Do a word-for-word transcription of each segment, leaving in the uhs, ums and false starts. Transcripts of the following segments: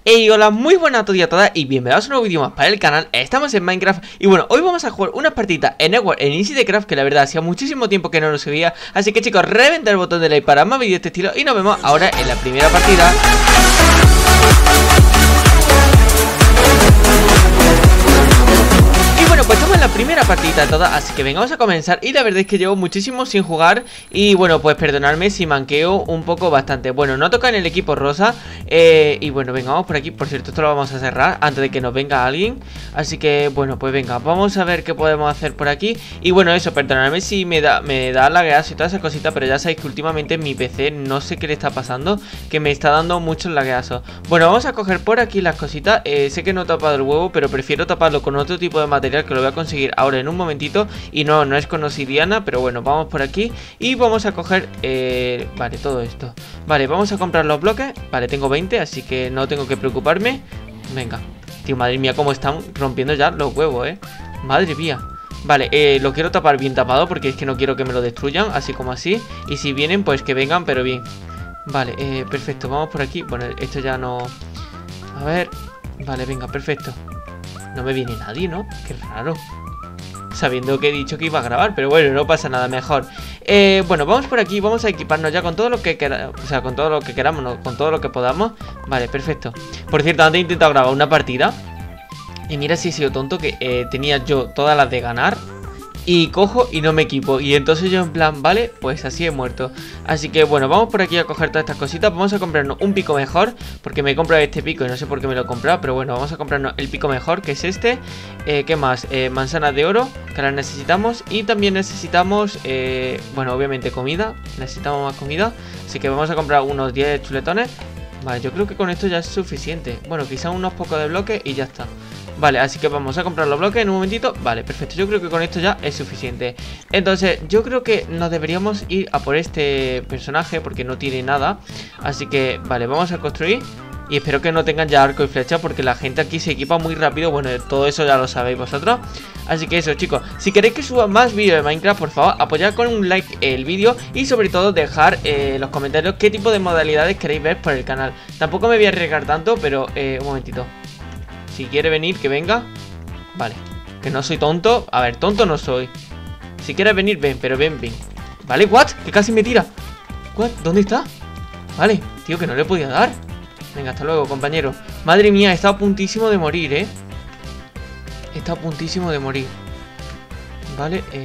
Hey, hola, muy buenas a todos y a todas y bienvenidos a un nuevo vídeo más para el canal. Estamos en Minecraft y bueno, hoy vamos a jugar una partida en Edward, en Easy the Craft, que la verdad hacía muchísimo tiempo que no lo subía. Así que chicos, reventa el botón de like para más vídeos de este estilo y nos vemos ahora en la primera partida. Bueno, pues estamos en la primera partida de todas, así que venga, vamos a comenzar. Y la verdad es que llevo muchísimo sin jugar. Y bueno, pues perdonadme si manqueo un poco bastante. Bueno, no toca en el equipo rosa. eh, Y bueno, venga, vamos por aquí. Por cierto, esto lo vamos a cerrar antes de que nos venga alguien. Así que bueno, pues venga, vamos a ver qué podemos hacer por aquí. Y bueno, eso, perdonadme si me da, me da lagueazo y todas esas cositas, pero ya sabéis que últimamente en mi P C no sé qué le está pasando, que me está dando muchos lagueazos. Bueno, vamos a coger por aquí las cositas. eh, Sé que no he tapado el huevo, pero prefiero taparlo con otro tipo de material, que lo voy a conseguir ahora en un momentito. Y no, no es con obsidiana, pero bueno, vamos por aquí y vamos a coger, eh, vale, todo esto. Vale, vamos a comprar los bloques. Vale, tengo veinte, así que no tengo que preocuparme. Venga, tío, madre mía, cómo están rompiendo ya los huevos, eh. Madre mía. Vale, eh, lo quiero tapar bien tapado porque es que no quiero que me lo destruyan, así como así. Y si vienen, pues que vengan, pero bien. Vale, eh, perfecto, vamos por aquí. Bueno, esto ya no... A ver, vale, venga, perfecto. No me viene nadie, ¿no? Qué raro. Sabiendo que he dicho que iba a grabar, pero bueno, no pasa nada, mejor. eh, Bueno, vamos por aquí, vamos a equiparnos ya con todo lo que queramos. O sea, con todo lo que queramos, no, con todo lo que podamos. Vale, perfecto. Por cierto, antes he intentado grabar una partida y mira si he sido tonto, que eh, tenía yo todas las de ganar y cojo y no me equipo. Y entonces yo en plan, vale, pues así he muerto. Así que bueno, vamos por aquí a coger todas estas cositas. Vamos a comprarnos un pico mejor, porque me he comprado este pico y no sé por qué me lo he comprado. Pero bueno, vamos a comprarnos el pico mejor, que es este. eh, ¿Qué más? Eh, manzanas de oro, que las necesitamos. Y también necesitamos, eh, bueno, obviamente comida. Necesitamos más comida, así que vamos a comprar unos diez chuletones. Vale, yo creo que con esto ya es suficiente. Bueno, quizá unos pocos de bloques y ya está. Vale, así que vamos a comprar los bloques en un momentito. Vale, perfecto, yo creo que con esto ya es suficiente. Entonces, yo creo que nos deberíamos ir a por este personaje, porque no tiene nada. Así que, vale, vamos a construir. Y espero que no tengan ya arco y flecha, porque la gente aquí se equipa muy rápido. Bueno, todo eso ya lo sabéis vosotros. Así que eso, chicos, si queréis que suba más vídeos de Minecraft, por favor, apoyad con un like el vídeo. Y sobre todo dejar en eh, los comentarios qué tipo de modalidades queréis ver por el canal. Tampoco me voy a arriesgar tanto, pero eh, un momentito. Si quiere venir, que venga. Vale, que no soy tonto. A ver, tonto no soy. Si quieres venir, ven, pero ven, ven. Vale, what, que casi me tira. What, ¿dónde está? Vale, tío, que no le podía dar. Venga, hasta luego, compañero. Madre mía, he estado a puntísimo de morir, eh. He estado a puntísimo de morir. Vale, eh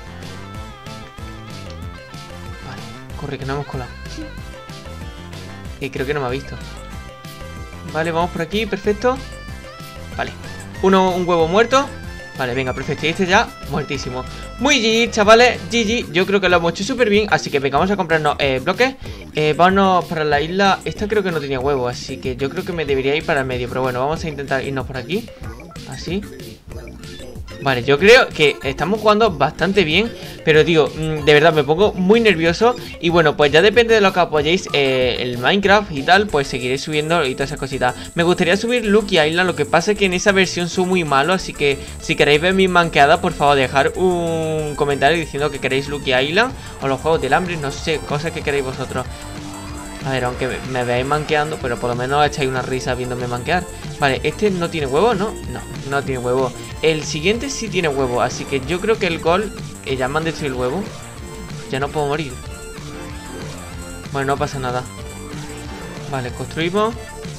Vale, corre, que no hemos colado. Y eh, creo que no me ha visto. Vale, vamos por aquí, perfecto. Vale, uno, un huevo muerto. Vale, venga, perfecto, y este ya muertísimo. Muy G G, chavales, G G. Yo creo que lo hemos hecho súper bien, así que venga, vamos a comprarnos eh, bloques. eh, Vámonos para la isla. Esta creo que no tenía huevo, así que yo creo que me debería ir para el medio. Pero bueno, vamos a intentar irnos por aquí. Así. Vale, yo creo que estamos jugando bastante bien. Pero tío, de verdad me pongo muy nervioso. Y bueno, pues ya depende de lo que apoyéis eh, el Minecraft y tal, pues seguiré subiendo y todas esas cositas. Me gustaría subir Lucky Island, lo que pasa es que en esa versión soy muy malo. Así que si queréis ver mi manqueada, por favor dejar un comentario diciendo que queréis Lucky Island o los juegos del hambre, no sé, cosas que queréis vosotros. A ver, aunque me veáis manqueando, pero por lo menos echáis una risa viéndome manquear. Vale, este no tiene huevo, ¿no? No, no tiene huevo. El siguiente sí tiene huevo, así que yo creo que el gol... Eh, ya me han destruido el huevo. Ya no puedo morir. Bueno, no pasa nada. Vale, construimos.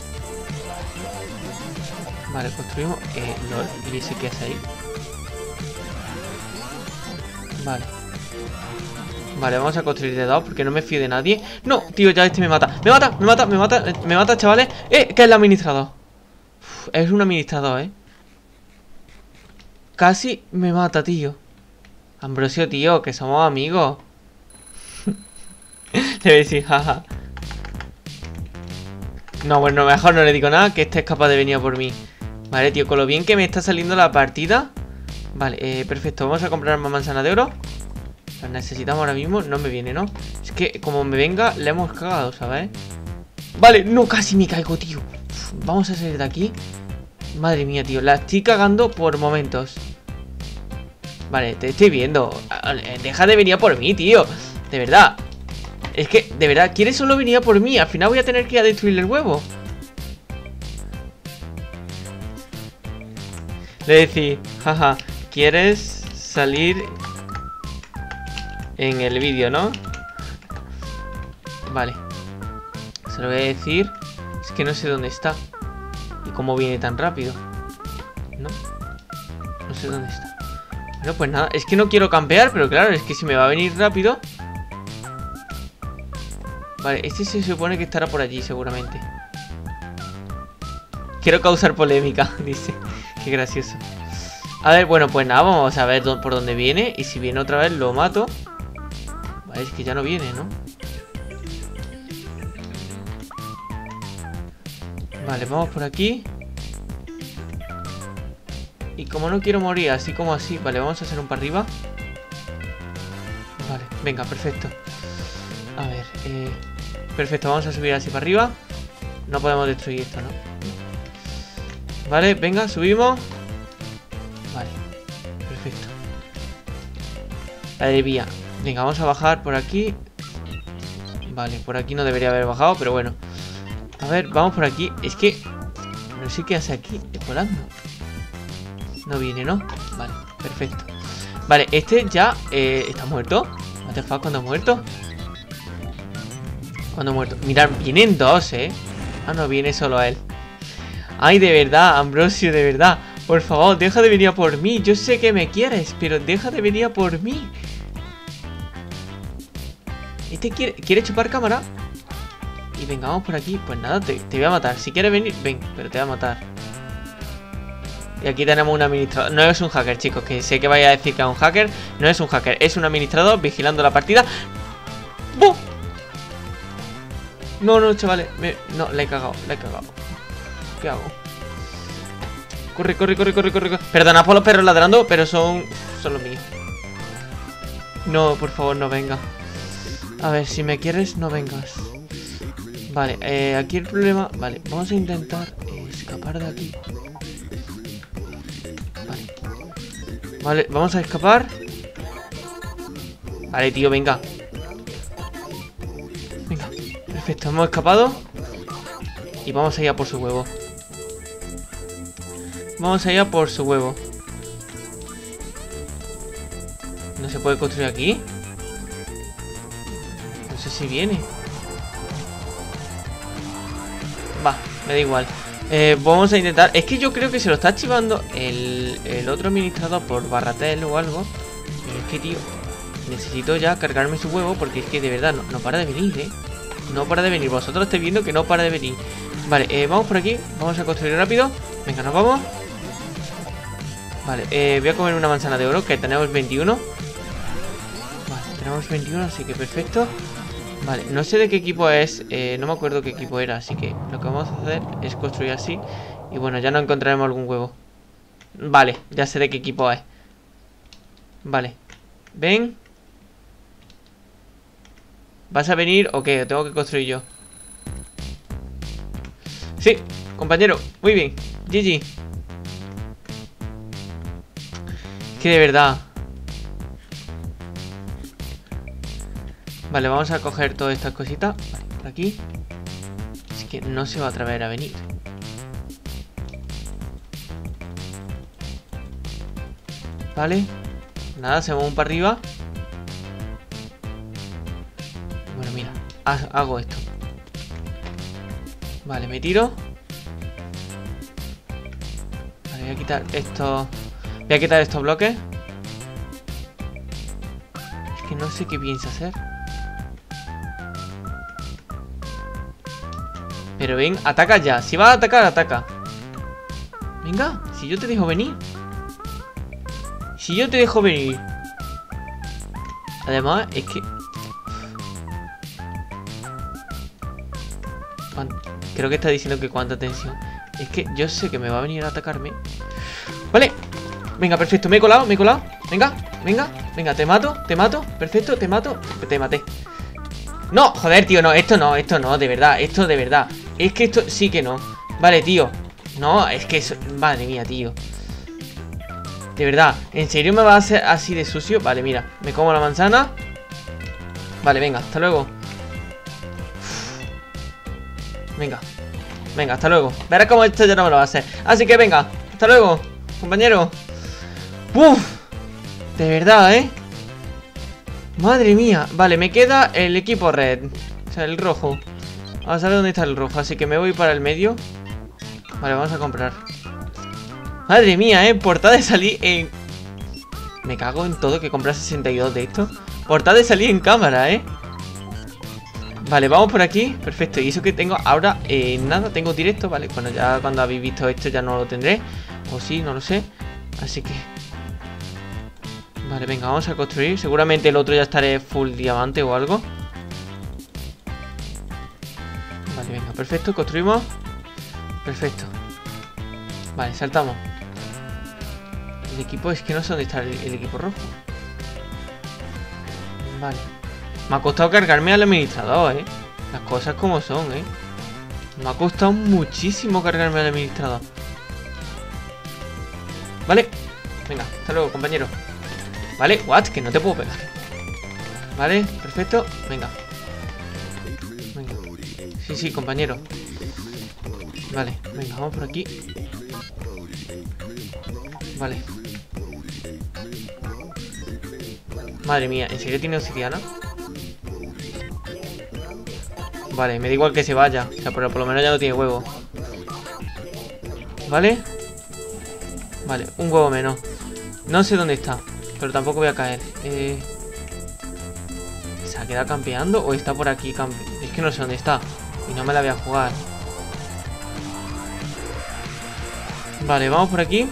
Vale, construimos. Eh, no, y ese que hace ahí. Vale. Vale, vamos a construir de dos porque no me fío de nadie. No, tío, ya este me mata. Me mata, me mata, me mata, me mata, chavales. Eh, que es el administrador. Uf, es un administrador, eh. Casi me mata, tío. Ambrosio, tío, que somos amigos. Debe decir, jaja. No, bueno, mejor no le digo nada, que este es capaz de venir a por mí. Vale, tío, con lo bien que me está saliendo la partida. Vale, eh, perfecto, vamos a comprar más manzanas de oro. Las necesitamos ahora mismo, no me viene, ¿no? Es que como me venga, le hemos cagado, ¿sabes? Vale, no, casi me caigo, tío. Uf, vamos a salir de aquí. Madre mía, tío, la estoy cagando por momentos. Vale, te estoy viendo. Deja de venir a por mí, tío. De verdad. Es que, de verdad, ¿quieres solo venir a por mí? Al final voy a tener que ir a destruirle el huevo. Le decís, jaja, ¿quieres salir en el vídeo, no? Vale. Se lo voy a decir. Es que no sé dónde está. Y cómo viene tan rápido. No. No sé dónde está. Bueno, pues nada. Es que no quiero campear, pero claro, es que si me va a venir rápido. Vale, este se supone que estará por allí seguramente. Quiero causar polémica, dice. Qué gracioso. A ver, bueno, pues nada, vamos a ver por dónde viene. Y si viene otra vez lo mato. Vale, es que ya no viene, ¿no? Vale, vamos por aquí. Y como no quiero morir así como así. Vale, vamos a hacer un para arriba. Vale, venga, perfecto. A ver, eh... perfecto, vamos a subir así para arriba. No podemos destruir esto, ¿no? Vale, venga, subimos. Vale, perfecto. La desvía. Venga, vamos a bajar por aquí. Vale, por aquí no debería haber bajado, pero bueno. A ver, vamos por aquí. Es que no sé qué hace aquí, volando. No viene, ¿no? Vale, perfecto. Vale, este ya eh, está muerto. What the fuck, ¿cuándo ha muerto? ¿Cuándo ha muerto? Mirad, vienen dos, ¿eh? Ah, no, viene solo a él. Ay, de verdad, Ambrosio, de verdad. Por favor, deja de venir a por mí. Yo sé que me quieres, pero deja de venir a por mí. Este quiere, quiere chupar cámara. Y venga, vamos por aquí. Pues nada, te, te voy a matar. Si quieres venir, ven, pero te voy a matar. Y aquí tenemos un administrador. No es un hacker, chicos, que sé que vaya a decir que es un hacker. No es un hacker, es un administrador vigilando la partida. ¡Bum! No, no, chavales. Me... No, la he cagado, la he cagado. ¿Qué hago? Corre, corre, corre, corre, corre. Perdona por los perros ladrando, pero son... Son los míos. No, por favor, no venga. A ver, si me quieres, no vengas. Vale, eh, aquí el problema... Vale, vamos a intentar eh, escapar de aquí. Vale. Vale, vamos a escapar. Vale, tío, venga. Venga, perfecto, hemos escapado. Y vamos a ir a por su huevo. Vamos a ir a por su huevo. ¿No se puede construir aquí? No sé si viene. Va, me da igual. eh, Vamos a intentar. Es que yo creo que se lo está archivando el, el otro administrador por Barratel o algo. Pero es que, tío, necesito ya cargarme su huevo. Porque es que de verdad no, no para de venir, eh. No para de venir, vosotros estáis viendo que no para de venir. Vale, eh, vamos por aquí. Vamos a construir rápido. Venga, nos vamos. Vale, eh, voy a comer una manzana de oro, que tenemos veintiuno. Vale, tenemos veintiuno, así que perfecto. Vale, no sé de qué equipo es, eh, no me acuerdo qué equipo era. Así que lo que vamos a hacer es construir así. Y bueno, ya no encontraremos algún huevo. Vale, ya sé de qué equipo es. Vale, ven. ¿Vas a venir o qué? ¿O tengo que construir yo? Sí, compañero, muy bien. G G. Que de verdad. Vale, vamos a coger todas estas cositas. Vale, por aquí. Es que no se va a atrever a venir. Vale. Nada, se mueve un para arriba. Bueno, mira, hago esto. Vale, me tiro. Vale, voy a quitar esto. Voy a quitar estos bloques. Es que no sé qué piensa hacer. Pero ven, ataca ya. Si vas a atacar, ataca. Venga, si yo te dejo venir. Si yo te dejo venir. Además, es que... Creo que está diciendo que cuánta tensión. Es que yo sé que me va a venir a atacarme. Vale. Venga, perfecto, me he colado, me he colado. Venga, venga, venga, te mato, te mato. Perfecto, te mato, te maté. No, joder, tío, no, esto no, esto no, de verdad, esto de verdad. Es que esto sí que no. Vale, tío. No, es que eso... Madre mía, tío. De verdad, ¿en serio me va a hacer así de sucio? Vale, mira, me como la manzana. Vale, venga, hasta luego. Venga, venga, hasta luego. Verás cómo esto ya no me lo va a hacer. Así que venga, hasta luego. compañero. Uf, de verdad, ¿eh? Madre mía. Vale, me queda el equipo red. O sea, el rojo. Vamos a ver dónde está el rojo, así que me voy para el medio. Vale, vamos a comprar. Madre mía, ¿eh? Portada de salir en... Me cago en todo que comprar sesenta y dos de estos. Portada de salir en cámara, ¿eh? Vale, vamos por aquí. Perfecto, y eso que tengo ahora, eh, nada, tengo directo, vale. Bueno, ya cuando habéis visto esto ya no lo tendré. O sí, no lo sé. Así que... Vale, venga, vamos a construir. Seguramente el otro ya estaré full diamante o algo. Vale, venga, perfecto, construimos. Perfecto. Vale, saltamos. El equipo, es que no sé dónde está el, el equipo rojo. Vale. Me ha costado cargarme al administrador, eh. Las cosas como son, eh. Me ha costado muchísimo cargarme al administrador. Vale. Venga, hasta luego, compañero. Vale, what, que no te puedo pegar. Vale, perfecto, venga. Venga. Sí, sí, compañero. Vale, venga, vamos por aquí. Vale. Madre mía, ¿en serio tiene obsidiana? Vale, me da igual que se vaya. O sea, pero por lo menos ya no tiene huevo. Vale. Vale, un huevo menos. No sé dónde está, pero tampoco voy a caer. Eh... ¿Se ha quedado campeando o está por aquí campe... Es que no sé dónde está y no me la voy a jugar. Vale, vamos por aquí.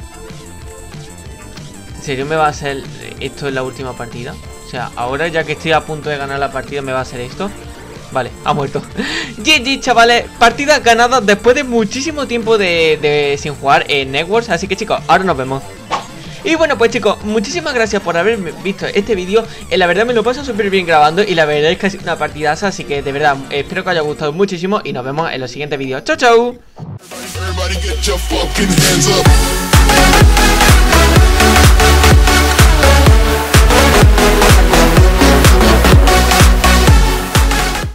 ¿En serio me va a hacer esto en la última partida? O sea, ahora ya que estoy a punto de ganar la partida me va a hacer esto. Vale, ha muerto. G G, chavales, partida ganada después de muchísimo tiempo de, de sin jugar en Networks. Así que chicos, ahora nos vemos. Y bueno, pues chicos, muchísimas gracias por haberme visto este vídeo. eh, La verdad me lo paso súper bien grabando y la verdad es que ha sido una partidaza. Así que de verdad, eh, espero que os haya gustado muchísimo y nos vemos en los siguientes vídeos. ¡Chao, chao!